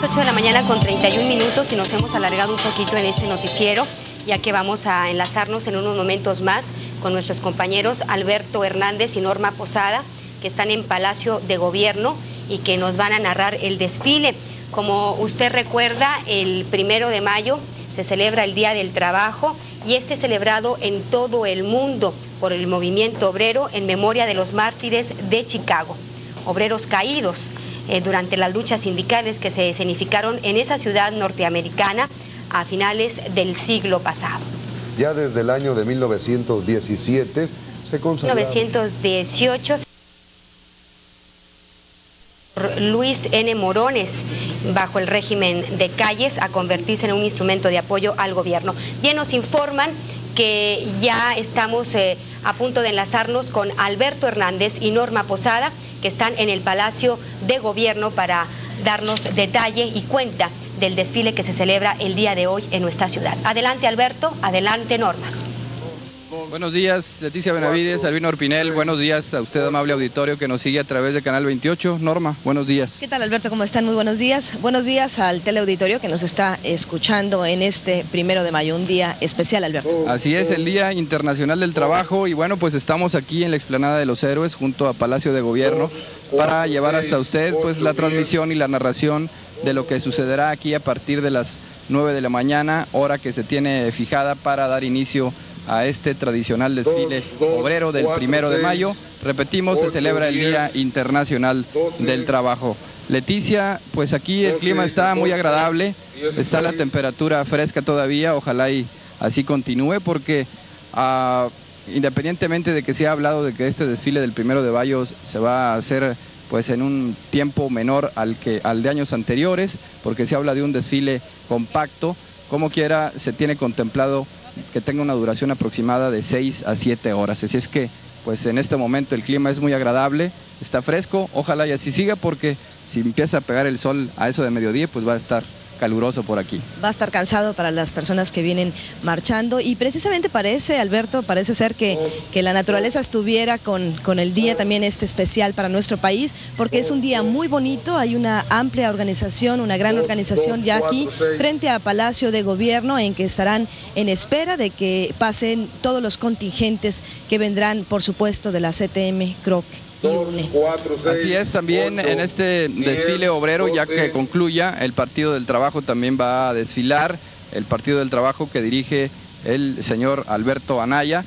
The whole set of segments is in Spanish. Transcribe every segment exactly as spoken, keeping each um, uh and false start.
las ocho de la mañana con treinta y un minutos y nos hemos alargado un poquito en este noticiero, ya que vamos a enlazarnos en unos momentos más con nuestros compañeros Alberto Hernández y Norma Posada, que están en Palacio de Gobierno y que nos van a narrar el desfile. Como usted recuerda, el primero de mayo se celebra el Día del Trabajo y este es celebrado en todo el mundo por el movimiento obrero en memoria de los mártires de Chicago, obreros caídos eh, durante las luchas sindicales que se escenificaron en esa ciudad norteamericana a finales del siglo pasado. Ya desde el año de mil novecientos diecisiete se consagraba... mil novecientos dieciocho... Luis N. Morones, bajo el régimen de Calles, a convertirse en un instrumento de apoyo al gobierno. Bien, nos informan que ya estamos eh, a punto de enlazarnos con Alberto Hernández y Norma Posada, que están en el Palacio de Gobierno para darnos detalle y cuenta del desfile que se celebra el día de hoy en nuestra ciudad. Adelante, Alberto, adelante, Norma. Buenos días, Leticia Benavides, Albino Orpinel, buenos días a usted, amable auditorio que nos sigue a través de Canal veintiocho. Norma, buenos días. ¿Qué tal, Alberto? ¿Cómo están? Muy buenos días. Buenos días al teleauditorio que nos está escuchando en este primero de mayo, un día especial, Alberto. Así es, el Día Internacional del Trabajo, y bueno, pues estamos aquí en la Explanada de los Héroes junto a Palacio de Gobierno para llevar hasta usted pues la transmisión y la narración de lo que sucederá aquí a partir de las nueve de la mañana, hora que se tiene fijada para dar inicio a este tradicional desfile obrero del primero de mayo. Repetimos, se celebra el Día Internacional del Trabajo. Leticia, pues aquí el clima está muy agradable, está la temperatura fresca todavía, ojalá y así continúe, porque uh, independientemente de que se ha hablado de que este desfile del primero de mayo se va a hacer pues en un tiempo menor al, que, al de años anteriores, porque se habla de un desfile compacto, como quiera se tiene contemplado que tenga una duración aproximada de seis a siete horas. Así es que, pues en este momento el clima es muy agradable, está fresco, ojalá y así siga, porque si empieza a pegar el sol a eso de mediodía, pues va a estar caluroso por aquí. Va a estar cansado para las personas que vienen marchando, y precisamente parece, Alberto, parece ser que, que la naturaleza estuviera con, con el día también este especial para nuestro país, porque es un día muy bonito, hay una amplia organización, una gran organización ya aquí frente a Palacio de Gobierno, en que estarán en espera de que pasen todos los contingentes que vendrán, por supuesto, de la C T M, C R O C. Así es, también en este desfile obrero, ya que concluya, el Partido del Trabajo también va a desfilar, el Partido del Trabajo que dirige el señor Alberto Anaya.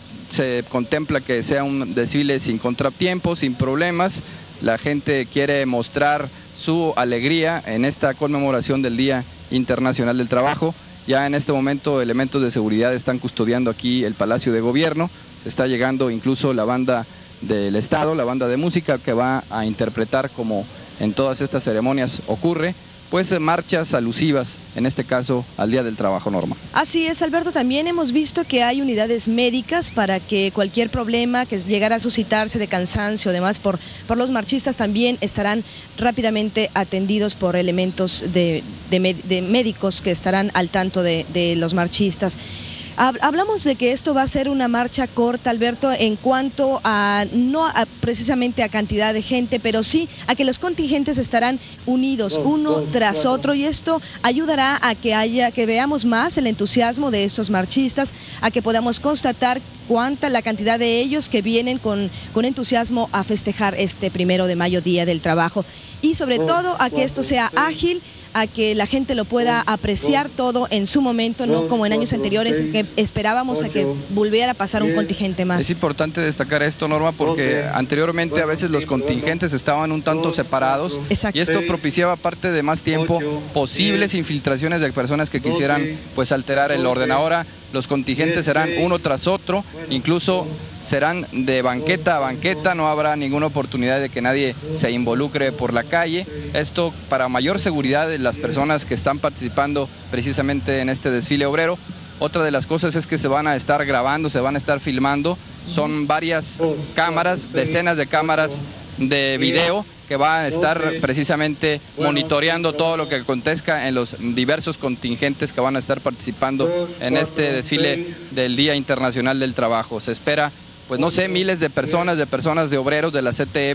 Se contempla que sea un desfile sin contratiempos, sin problemas. La gente quiere mostrar su alegría en esta conmemoración del Día Internacional del Trabajo. Ya en este momento elementos de seguridad están custodiando aquí el Palacio de Gobierno, está llegando incluso la banda del Estado, la banda de música que va a interpretar, como en todas estas ceremonias ocurre, pues marchas alusivas, en este caso al Día del Trabajo, Norma. Así es, Alberto, también hemos visto que hay unidades médicas para que cualquier problema que llegara a suscitarse de cansancio, además por, por los marchistas, también estarán rápidamente atendidos por elementos de, de, de médicos que estarán al tanto de, de los marchistas. Hablamos de que esto va a ser una marcha corta, Alberto, en cuanto a, no a, precisamente a cantidad de gente, pero sí a que los contingentes estarán unidos uno tras otro, y esto ayudará a que haya, que veamos más el entusiasmo de estos marchistas, a que podamos constatar cuánta la cantidad de ellos que vienen con, con entusiasmo a festejar este primero de mayo, Día del Trabajo, y sobre todo a que esto sea ágil, a que la gente lo pueda apreciar todo en su momento, no como en años anteriores que esperábamos a que volviera a pasar un contingente más. Es importante destacar esto, Norma, porque anteriormente a veces los contingentes estaban un tanto separados. Exacto. Y esto propiciaba, parte de más tiempo, posibles infiltraciones de personas que quisieran pues alterar el orden. Ahora los contingentes serán uno tras otro, incluso serán de banqueta a banqueta, no habrá ninguna oportunidad de que nadie se involucre por la calle. Esto para mayor seguridad de las personas que están participando precisamente en este desfile obrero. Otra de las cosas es que se van a estar grabando, se van a estar filmando. Son varias cámaras, decenas de cámaras de video que van a estar precisamente monitoreando todo lo que acontezca en los diversos contingentes que van a estar participando en este desfile del Día Internacional del Trabajo. Se espera, pues no sé, miles de personas, de personas de obreros de la C T M,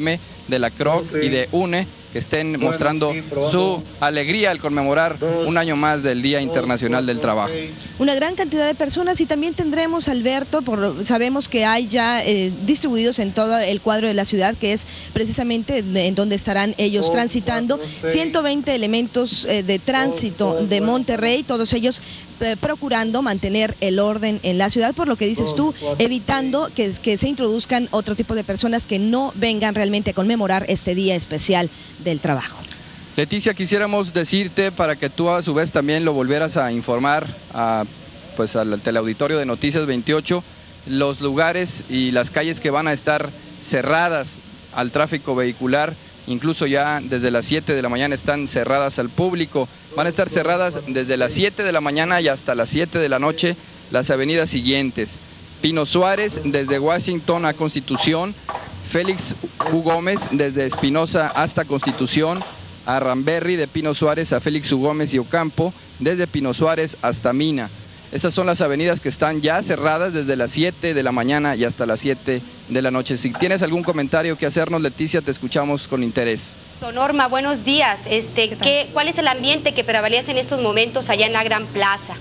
de la C R O C y de U N E, que estén mostrando su alegría al conmemorar un año más del Día Internacional del Trabajo. Una gran cantidad de personas, y también tendremos, Alberto, por, sabemos que hay ya eh, distribuidos en todo el cuadro de la ciudad, que es precisamente en donde estarán ellos transitando, ciento veinte elementos eh, de tránsito de Monterrey, todos ellos eh, procurando mantener el orden en la ciudad, por lo que dices tú, evitando que, que se introduzcan otro tipo de personas que no vengan realmente a conmemorar este día especial del trabajo. Leticia, quisiéramos decirte, para que tú a su vez también lo volvieras a informar a, pues, al teleauditorio de Noticias veintiocho, los lugares y las calles que van a estar cerradas al tráfico vehicular, incluso ya desde las siete de la mañana están cerradas al público. Van a estar cerradas desde las siete de la mañana y hasta las siete de la noche las avenidas siguientes: Pino Suárez desde Washington a Constitución, Félix U. Gómez desde Espinosa hasta Constitución, a Ramberry de Pino Suárez a Félix U. Gómez y Ocampo, desde Pino Suárez hasta Mina. Estas son las avenidas que están ya cerradas desde las siete de la mañana y hasta las siete de la noche. Si tienes algún comentario que hacernos, Leticia, te escuchamos con interés. Norma, buenos días. Este, ¿qué ¿qué, ¿Cuál es el ambiente que prevalece en estos momentos allá en la Gran Plaza?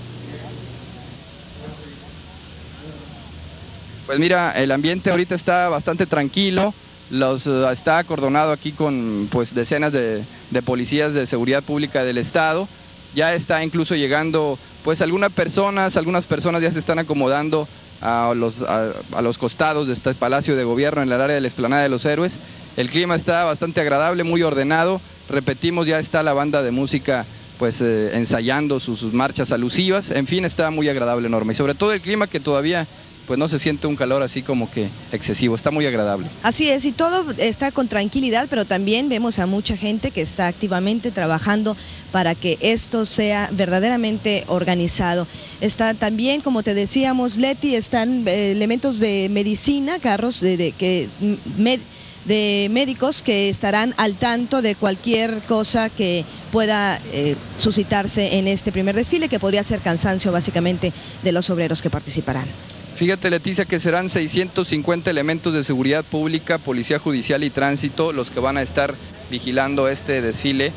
Pues mira, el ambiente ahorita está bastante tranquilo, los, uh, está acordonado aquí con pues decenas de, de policías de seguridad pública del estado. Ya está incluso llegando pues algunas personas, algunas personas ya se están acomodando a los, a, a los costados de este Palacio de Gobierno en el área de la Explanada de los Héroes. El clima está bastante agradable, muy ordenado. Repetimos, ya está la banda de música pues eh, ensayando sus, sus marchas alusivas. En fin, está muy agradable, Norma, y sobre todo el clima, que todavía pues no se siente un calor así como que excesivo, está muy agradable. Así es, y todo está con tranquilidad, pero también vemos a mucha gente que está activamente trabajando para que esto sea verdaderamente organizado. Está también, como te decíamos, Leti, están eh, elementos de medicina, carros de, de que med, de médicos que estarán al tanto de cualquier cosa que pueda eh, suscitarse en este primer desfile, que podría ser cansancio básicamente de los obreros que participarán. Fíjate, Leticia, que serán seiscientos cincuenta elementos de seguridad pública, policía judicial y tránsito los que van a estar vigilando este desfile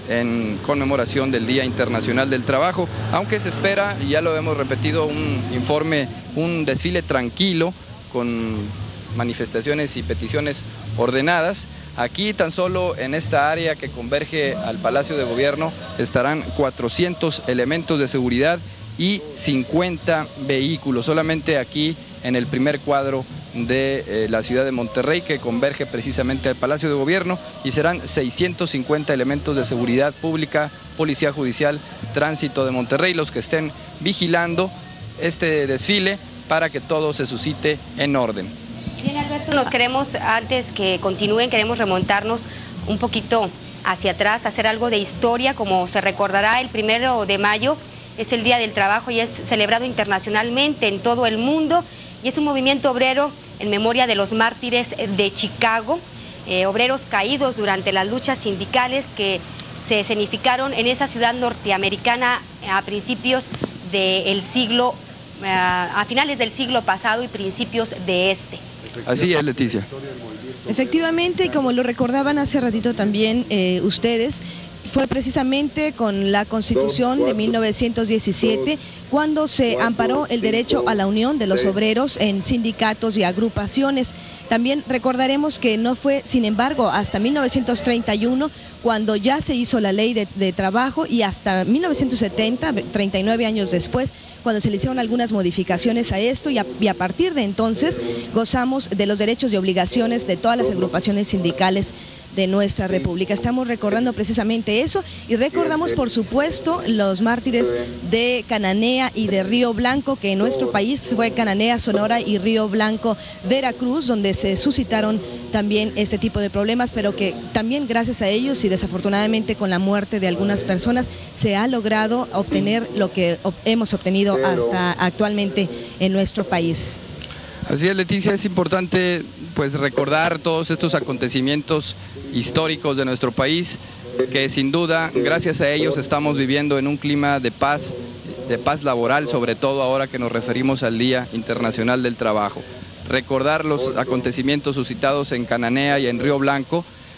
en conmemoración del Día Internacional del Trabajo, aunque se espera, y ya lo hemos repetido, un informe, un desfile tranquilo, con manifestaciones y peticiones ordenadas. Aquí tan solo en esta área que converge al Palacio de Gobierno estarán cuatrocientos elementos de seguridad y cincuenta vehículos, solamente aquí en el primer cuadro de eh, la ciudad de Monterrey, que converge precisamente al Palacio de Gobierno, y serán seiscientos cincuenta elementos de seguridad pública, policía judicial, tránsito de Monterrey, los que estén vigilando este desfile para que todo se suscite en orden. Bien, Alberto, nos queremos, antes que continúen, queremos remontarnos un poquito hacia atrás, hacer algo de historia. Como se recordará, el primero de mayo es el Día del Trabajo y es celebrado internacionalmente en todo el mundo, y es un movimiento obrero en memoria de los mártires de Chicago, eh, obreros caídos durante las luchas sindicales que se escenificaron en esa ciudad norteamericana a principios del siglo, eh, a finales del siglo pasado y principios de este. Así es, Leticia. Efectivamente, como lo recordaban hace ratito también eh, ustedes, fue precisamente con la Constitución de mil novecientos diecisiete cuando se amparó el derecho a la unión de los obreros en sindicatos y agrupaciones. También recordaremos que no fue, sin embargo, hasta mil novecientos treinta y uno cuando ya se hizo la ley de, de trabajo, y hasta mil novecientos setenta, treinta y nueve años después, cuando se le hicieron algunas modificaciones a esto, y a, y a partir de entonces gozamos de los derechos y obligaciones de todas las agrupaciones sindicales de nuestra República. Estamos recordando precisamente eso, y recordamos, por supuesto, los mártires de Cananea y de Río Blanco, que en nuestro país fue Cananea, Sonora, y Río Blanco, Veracruz, donde se suscitaron también este tipo de problemas, pero que también gracias a ellos, y desafortunadamente con la muerte de algunas personas, se ha logrado obtener lo que hemos obtenido hasta actualmente en nuestro país. Así es, Leticia, es importante pues recordar todos estos acontecimientos históricos de nuestro país, que sin duda, gracias a ellos, estamos viviendo en un clima de paz, de paz laboral, sobre todo ahora que nos referimos al Día Internacional del Trabajo. Recordar los acontecimientos suscitados en Cananea y en Río Blanco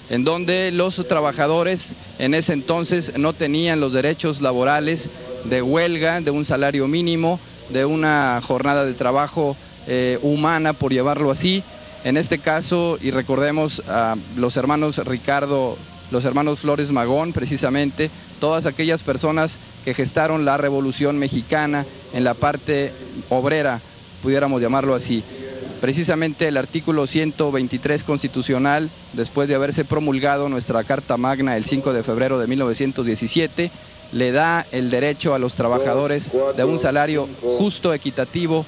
en donde los trabajadores en ese entonces no tenían los derechos laborales de huelga, de un salario mínimo, de una jornada de trabajo eh, humana, por llevarlo así. En este caso, y recordemos a los hermanos Ricardo, los hermanos Flores Magón, precisamente, todas aquellas personas que gestaron la Revolución Mexicana en la parte obrera, pudiéramos llamarlo así. Precisamente el artículo ciento veintitrés constitucional, después de haberse promulgado nuestra Carta Magna el cinco de febrero de mil novecientos diecisiete, le da el derecho a los trabajadores de un salario justo, equitativo,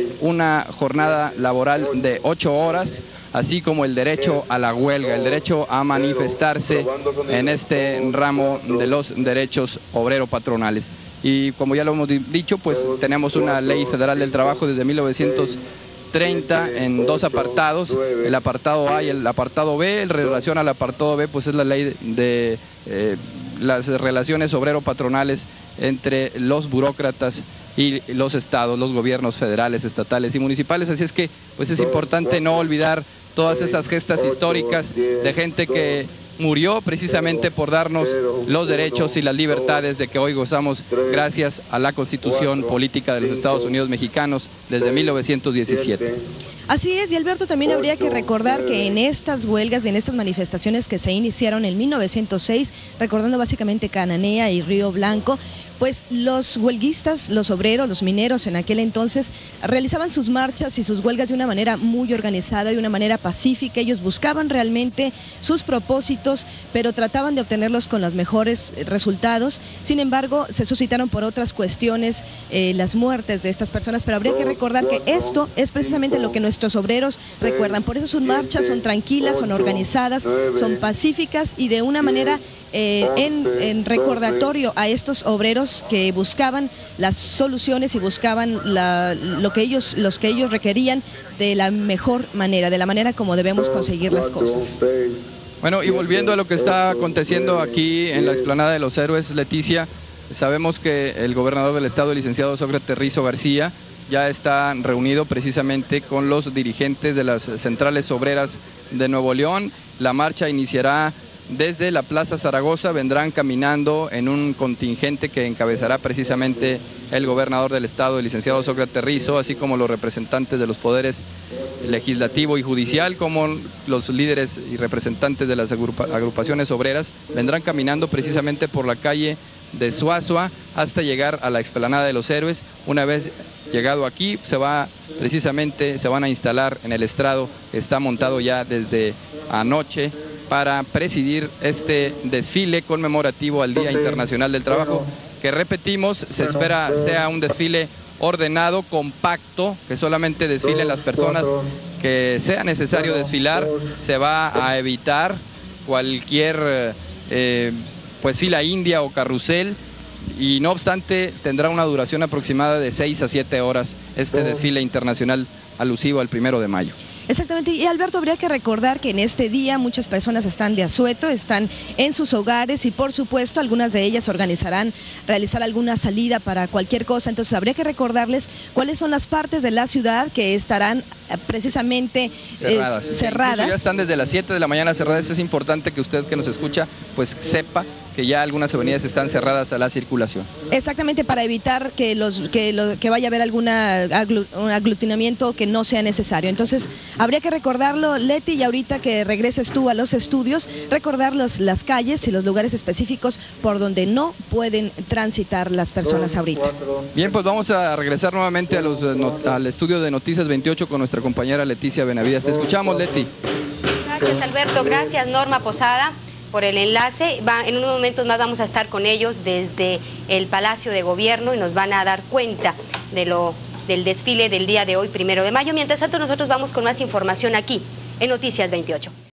una jornada laboral de ocho horas, así como el derecho a la huelga, el derecho a manifestarse en este ramo de los derechos obrero-patronales. Y como ya lo hemos dicho, pues tenemos una ley federal del trabajo desde mil novecientos treinta en dos apartados, el apartado A y el apartado B. En relación al apartado B, pues es la ley de, de eh, las relaciones obrero-patronales entre los burócratas y los estados, los gobiernos federales, estatales y municipales. Así es que pues es importante no olvidar todas esas gestas históricas de gente que murió precisamente por darnos los derechos y las libertades de que hoy gozamos gracias a la Constitución Política de los Estados Unidos Mexicanos desde mil novecientos diecisiete. Así es, y Alberto, también habría que recordar que en estas huelgas y en estas manifestaciones que se iniciaron en mil novecientos seis, recordando básicamente Cananea y Río Blanco, pues los huelguistas, los obreros, los mineros en aquel entonces realizaban sus marchas y sus huelgas de una manera muy organizada, de una manera pacífica. Ellos buscaban realmente sus propósitos, pero trataban de obtenerlos con los mejores resultados. Sin embargo, se suscitaron por otras cuestiones eh, las muertes de estas personas, pero habría que recordar que esto es precisamente lo que nuestros obreros recuerdan. Por eso sus marchas son tranquilas, son organizadas, son pacíficas y de una manera Eh, en, en recordatorio a estos obreros que buscaban las soluciones y buscaban la, lo que ellos, los que ellos requerían de la mejor manera, de la manera como debemos conseguir las cosas. Bueno, y volviendo a lo que está aconteciendo aquí en la explanada de los Héroes, Leticia, sabemos que el gobernador del estado, el licenciado Sócrates Rizo García, ya está reunido precisamente con los dirigentes de las centrales obreras de Nuevo León. La marcha iniciará desde la Plaza Zaragoza, vendrán caminando en un contingente que encabezará precisamente el gobernador del estado, el licenciado Sócrates Rizo, así como los representantes de los poderes legislativo y judicial, como los líderes y representantes de las agrupa agrupaciones obreras, vendrán caminando precisamente por la calle de Suazua hasta llegar a la explanada de los Héroes. Una vez llegado aquí, se va precisamente, se van a instalar en el estrado que está montado ya desde anoche para presidir este desfile conmemorativo al Día Internacional del Trabajo, que repetimos, se espera sea un desfile ordenado, compacto, que solamente desfilen las personas que sea necesario desfilar. Se va a evitar cualquier eh, pues fila india o carrusel, y no obstante tendrá una duración aproximada de seis a siete horas este desfile internacional alusivo al primero de mayo. Exactamente, y Alberto, habría que recordar que en este día muchas personas están de asueto, están en sus hogares y por supuesto algunas de ellas organizarán realizar alguna salida para cualquier cosa. Entonces habría que recordarles cuáles son las partes de la ciudad que estarán precisamente cerradas. Eh, cerradas. Ya están desde las siete de la mañana cerradas. Es importante que usted que nos escucha pues sepa que ya algunas avenidas están cerradas a la circulación. Exactamente, para evitar que los que, lo, que vaya a haber algún aglutinamiento que no sea necesario. Entonces, habría que recordarlo, Leti, y ahorita que regreses tú a los estudios, recordar los, las calles y los lugares específicos por donde no pueden transitar las personas ahorita. Bien, pues vamos a regresar nuevamente a los, no, al estudio de Noticias veintiocho con nuestra compañera Leticia Benavides. Te escuchamos, Leti. Gracias, Alberto. Gracias, Norma Posada, por el enlace. Va, en unos momentos más vamos a estar con ellos desde el Palacio de Gobierno y nos van a dar cuenta de lo, del desfile del día de hoy, primero de mayo. Mientras tanto, nosotros vamos con más información aquí en Noticias veintiocho.